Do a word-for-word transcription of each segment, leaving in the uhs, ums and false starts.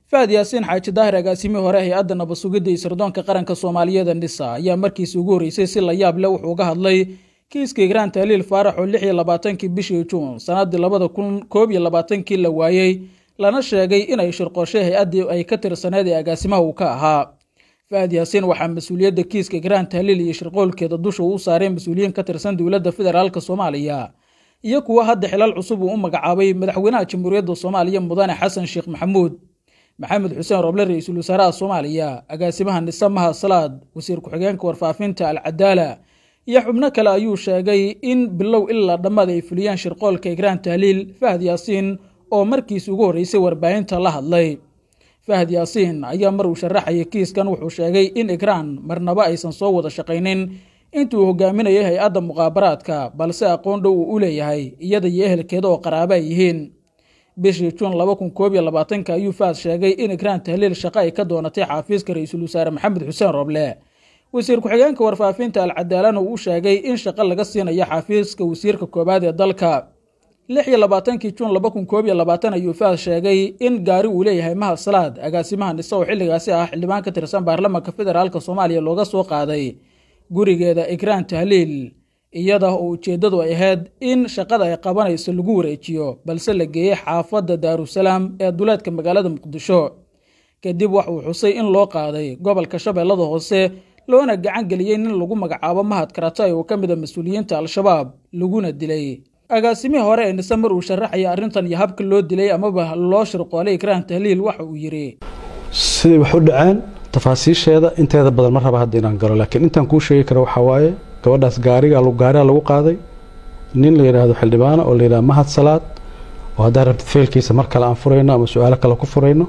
Fahad Yaasiin Xaaji Daahir agaasimi hore hay'adda nabad sugidda sirdoonka qaranka Soomaaliyeed NISA ayaa markiisii ugu horeysay si la yaab leh wuxuu uga hadlay kiiska Igraan Tahliil Faarax oo lix iyo labaatan-kii bishii Juun sanadii labada kun koob iyo labaatan-kii la waayay lana sheegay inay shirqooshay hay'addii ay ka tirsaneed ee agaasimaha uu ka ahaa. Fahad Yaasiin waxaa mas'uuliyadda kiiska Igraan Tahliil iyo shirqoolkeeda dusha u saaray mas'uuliyiin ka tirsan dowladda federaalka Soomaaliya iyo kuwa hadda xilal cusub uu u magacaabay madaxweynaha Jamhuuriyadda Soomaaliya Mudane Xasan Sheekh Maxamuud Maxamed Xuseen Roble ra'iisul wasaaraha Soomaaliya agaasimaha NISA Maha Salaad wasiir ku-xigeenka warfaafinta Al-Cadaala iyo xubno kale ayuu sheegay in bilow ilaa dhammaad ay fuliyaan shirqoolka Igraan Tahliil. Fahad Yaasiin oo markiisii ugu horeysay warbaahinta la hadlay. Fahad Yaasiin ayaa mar uu sharaxay kiiskan wuxuu sheegay in Igraan marnaba aysan soo wada shaqaynin intuu hogaaminayay hay'adda muqaabaraadka balse aqoon dhow uu u leeyahay iyada iyo ehelkeeda oo qaraabo ay yihiin. bishii Juun laba kun koob iyo labaatan-ka ayuu Fahad sheegay in Igraan Tahliil shaqo ay ka doonatay xafiiska ra'iisul wasaare Maxamed Xuseen Roble wasiir ku-xigeenka warfaafinta Al-Cadaalana uu sheegay in shaqo laga siinayo xafiiska wasiirka koobaad ee dalka. lix iyo labaatan-kii Juun laba kun koob iyo labaatan ayuu Fahad sheegay in gaari uu leeyahay Maha Salaad agaasimaha NISA oo xilligaasi ah xildhibaan ka tirsan baarlamaanka federaalka Soomaaliya looga soo qaaday gurigeeda Igraan Tahliil iyada oo ujeedadu ay ahayd in shaqada ay qabanayso lagu wareejiyo balse la geeyay xaafadda Daarusalaam ee duleedka magaalada Muqdisho. kadib waxa uu xusay in loo qaaday gobolka Shabeellada Hoose loona gacan galiyay in lagu magacaabo Mahad Karatay oo kamid ah mas'uuliyiinta Al-Shabaab laguna dilay. agaasimihi hore ee NISA mar uu sharaxay arrintan iyo habka loo dilay amaba loo shirqoolay Igraan Tahliil waxa uu yiri sidii wax u dhaceen tafaasiisheeda inteeda badan mar raba hadda inaan galo laakiin intaan ku sheegi karo waxa waaye gabadhaas gaariga lagu gaariga lagu qaaday nin la yiraahdo xildhibaan oo la yiraahdo Mahad Salaad oo hadda rabtid feelkiisa mar kale aan furayno ama su'aalo kale ku furayno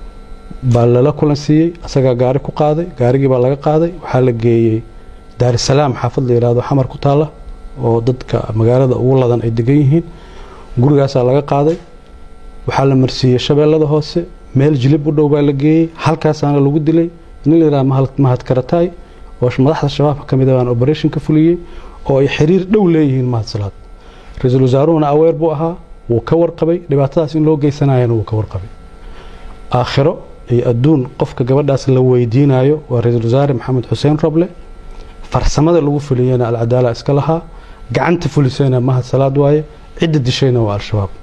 baa la kulansiiyay asaga gaari ku qaaday gaarigii baa laga qaaday waxa la geeyay Daarusalaam xaafad la yiraahdo Xamar ku taala oo dadka magaalada ugu ladan ay degan yihiin gurigaas laga qaaday waxa la marsiiyay Shabeellada Hoose meel jilib u dhow baa la geeyay halkaas aan lagu dilay nin la yiraahdo Mahad Karatay oo madaxda shabaab kamid ah operation ka fuliyay oo ay xiriir dhow leeyihiin Mahad Salaad ra'iisul wasaaruhuna aweer buu ahaa wuu ka warqabay dhibaatadaas in loo geysanayo wuu ka warqabay aakhiro ay adduun qofka gabadhaas la weydiinayo waa ra'iisul wasaare Maxamed Xuseen Roble farsamada lagu fuliyayna Al-Cadaala iska lahaa gacanta fulisayna Mahad Salaad waaye cid dishayna waa Al-Shabaab.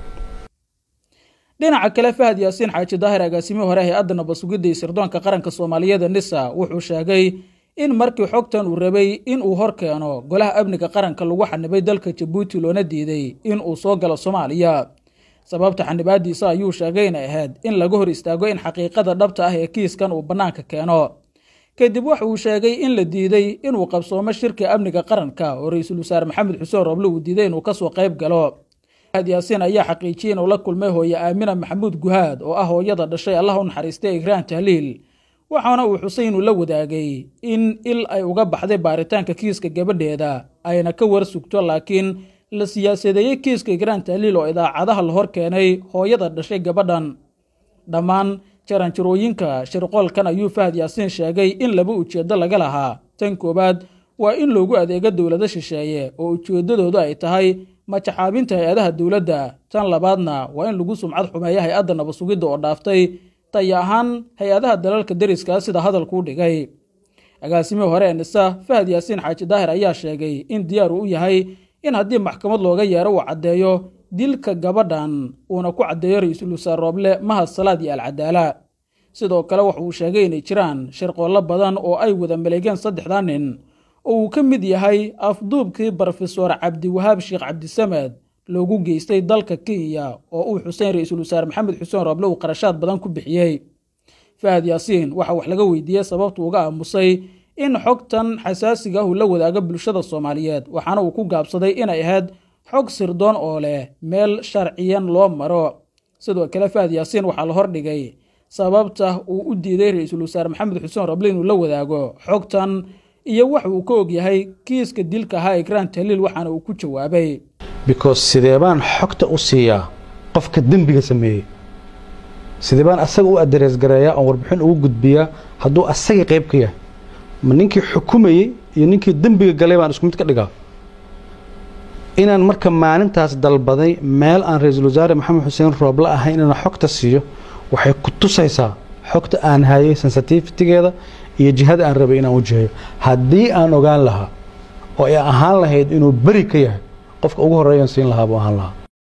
dhinaca kale Fahad Yaasiin Xaaji Daahir agaasimi hore hay'adda nabad sugidda sirdoonka qaranka Soomaaliyeed NISA wuxuu sheegay in markii xogtan uu rabay in uu hor keeno golaha amniga qaranka lagu xanibay dalka Djibouti loona diiday in uu soo galo Soomaaliya. sababta xanibaadiisa ayuu sheegay in ahayd in laga hor istaago in xaqiiqada dhabta ah ee kiiskan uu banaanka keeno. kadib waxa uu sheegay in la diiday inuu qabsoomo shirka amniga qaranka oo ra'iisul wasaare Maxamed Xuseen Roble uu diiday inuu ka soo qayb galo. Fahad Yaasiin ayaa xaqiijiyay inuu la kulmay hooyo Aamina Maxamuud Guhaad oo ah hooyada dhashay Allah u naxariistay Igraan Tahliil waxaana uu Xuseen uu la wadaagay in il ay uga baxday baaritaanka kiiska gabadheeda ayna ka war sugto laakiin la siyaasadeeyay kiiska Igraan Tahliil oo idaacadaha la hor keenay hooyada dhashay gabadhan. dhammaan jaranjarooyinka shirqoolkan ayuu Fahad Yaasiin sheegay in laba ujeedo laga lahaa. tan koobaad waa in loogu adeego dawladda shisheeye oo ujeedadoodu ay tahay majaxaabinta hay'adaha dawladda. tan labaadna waa in lagu sumcad xumeeyo hay'adda nabad sugidda oo dhaaftay tay ahaan hay'adaha dalalka dariska sida hadalku dhigay. agaasimihi hore NISA Fahad Yaasiin Xaaji Daahir ayaa sheegay in diyaar u yahay in haddii maxkamad looga yeero uu cadeeyo dilka gabadhan uuna ku cadeeyo ra'iisul wasaare Roble Mahad Salaad iyo Al-Cadaala. sidoo kale waxa uu sheegay inay jiraan shirqoollo badan oo ay wada maleegeen saddexdan nin oo uu ka mid yahay afduubkii Professor Cabdi Wahaab Sheekh Cabdi Samed loogu geystay dalka Kenya oo uu Xuseen ra'iisul wasaare Maxamed Xuseen Roble uu qarashaad badan ku bixiyay. Fahad Yaasiin waxa wax laga weydiiyay sababta uga aamusay in xogtan xasaasiga ah uu la wadaago bulshada Soomaaliyeed waxaana uu ku gaabsaday inay ahayd xog sirdoon oo leh meel sharciyan loo maro. sidoo kale Fahad Yaasiin waxa la hor dhigay sababta uu u diiday ra'iisul wasaare Maxamed Xuseen Roble inuu la wadaago xogtan iyo waxa uu ka og yahay kiiska dilka ha Igraan Tahliil waxaana uu ku jawaabay because sideebaan xogta u siiyaa qofka dambiga sameeyay sideebaan asaga u address gareeyaa oo warbixin ugu gudbiyaa hadduu asaga qayb ka yahay ma ninkii xukumayay iyo ninkii dambiga galay baan isku mid ka dhigaa inaan marka maalintaas dalbaday meel aan ra'iisul wasaare Maxamed Xuseen Roble ahayn inaan xogta siiyo waxay ku tusaysaa xogta aan hayay sensitivity-geeda iyo jihada aan rabay inaan wajahayo haddii aan ogaan lahaa oo ay ahaan lahayd inuu beri ka yahay qofka ugu horeeyaan siin lahaa buu ahaan lahaa.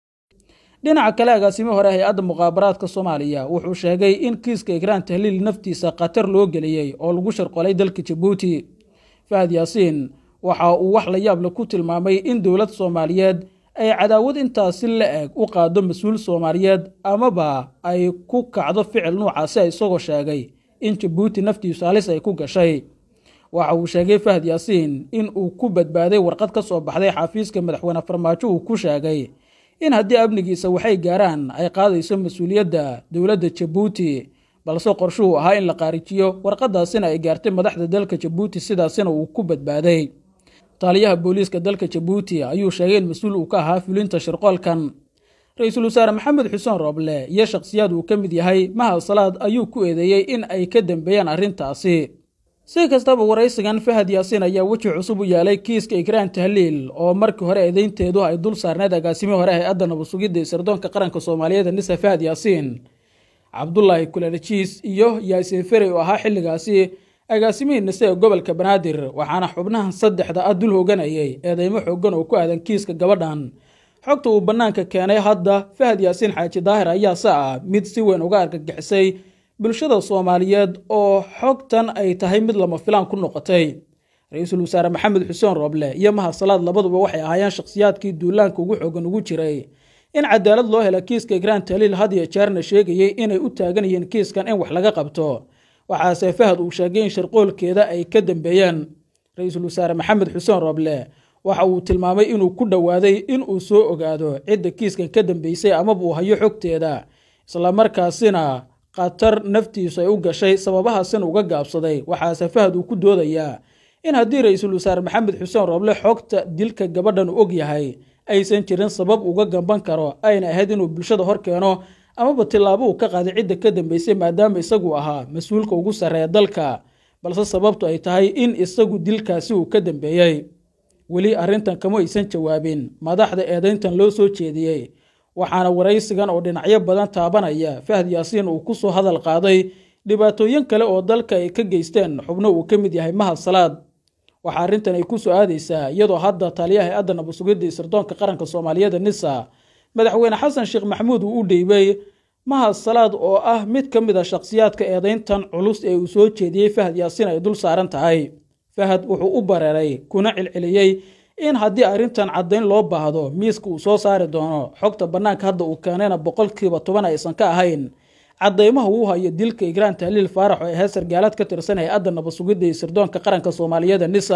dhinaca kale agaasimo hore hay-adda muqaabaraadka Soomaaliya wuxuu sheegay in kiiska Ikraan Tahliil naftiisa qatar loo geliyay oo lagu sharqolay dalka Djibouti. Fahad Yaasiin waxa uu wax la yaab leh ku tilmaamay in dawladda Soomaaliyeed ay cadaawad intaas la eg u qaado mas'uul Soomaaliyeed amaba ay ku kacdo ficil noocaas ah isagoo sheegay in Djibouti naftiisu halis ay ku gashay. waxa uu sheegay Fahad Yaasiin in uu ku badbaaday warqad ka soo baxday xafiiska madaxweyne Farmaajo uu ku sheegay in haddii amnigiisa waxay gaaraan ay qaadayso mas'uuliyadda dawladda Djibouti balse qorshuhu ahaa in la qaarijiyo warqadaasina ay gaartay madaxda dalka Djibouti sidaasina uu ku badbaaday. taliyaha booliiska dalka Djibouti ayuu sheegay in mas'uul uu ka ahaa fulinta shirqoolkan. Ra'iisul Wasaare Maxamed Xuseen Roble iyo shakhsiyaad uu ka mid yahay Mahad Salaad ayuu ku eedeeyay in ay ka dambeeyaan arrintaasi. si kastaba waraysigan Fahad Yaasiin ayaa waji cusub u yeelay kiiska Ikraan Tahliil oo markii hore eedeynteedu ay dul saarneed agaasimo hore hay-adda nabad sugidda sirdoonka qaranka Soomaaliyeed Nisa Fahad Yaasiin Cabdullaahi Kulanajiis iyo Yaasiin Ferey oo ahaa xilligaasi agaasimihii Nisa ee gobolka Banaadir waxaana xubnahan saddexda ah dul hooganayay eedeymo xooggan oo ku aadan kiiska gabadhan. xogta uu banaanka keenay hadda Fahad Yaasiin Xaaji Daahir ayaa saa mid si weyn uga argagixisay bulshada Soomaaliyeed oo xogtan ay tahay mid lama filaan ku noqotay. Ra'iisul Wasaare Maxamed Xuseen Roble iyo Mahad Salaad labaduba waxay ahaayeen shakhsiyaadkii duulaanka ugu xoogan ugu jiray in cadaalad loo helo kiiska Ikraan Tahliil had iyo jeerna sheegayay inay u taaganayeen kiiskan in wax laga qabto. waxaase Fahad uu sheegay in shirqoolkeeda ay ka dambeeyeen. Ra'iisul Wasaare Maxamed Xuseen Roble waxa uu tilmaamay inuu ku dhawaaday in uu soo ogaado cidda kiiskan ka dambeysay ama uu hayo xogteeda isla markaasina qatar naftiisu ay u gashay sababahaasina uga gaabsaday. waxaase Fahad uu ku doodayaa in haddii Ra'iisul Wasaare Maxamed Xuseen Roble xogta dilka gabadhan u og yahay aysan jirin sabab uga gamban karo ayna ahayd inuu bulshada hor keeno amaba tilaabo uu ka qaaday cidda ka dambeysay maadaama isagu ahaa mas'uulka ugu sarreeya dalka balse sababtu ay tahay in isagu dilkaasi uu ka dambeeyay. weli arrintan kama aysan jawaabin madaxda eedeyntan loo soo jeediyay waxaana waraysigan oo dhinacyo badan taabanaya Fahad Yaasiin uu ku soo hadal qaaday dhibaatooyin kale oo dalka ay ka geysteen xubno uu ka mid yahay Mahad Salaad. waxa arrintan ay ku soo aadaysaa iyadoo hadda taliyaha hay-adda nabad sugidda sirdoonka qaranka Soomaaliyeed Nisa madaxweyne Xasan Sheekh Maxamuud uu u dheebay Mahad Salaad oo ah mid ka mid ah shakhsiyaadka eedeyntan culus ee uu soo jeediyay Fahad Yaasiin ay dul saaran tahay. Fahad wuxuu u bareeray kuna cilciliyay in haddii arrintan caddayn loo baahdo miiska uu soo saari doono xogta banaanka hadda uu keenayna boqolkiiba toban aysan ka ahayn caddaymaha uu hayo dilka Ikraan Tahliil Faarax oo ay heesar gaalad ka tirsan hay-adda nabad sugidda sirdoonka qaranka Soomaaliyeed Nisa.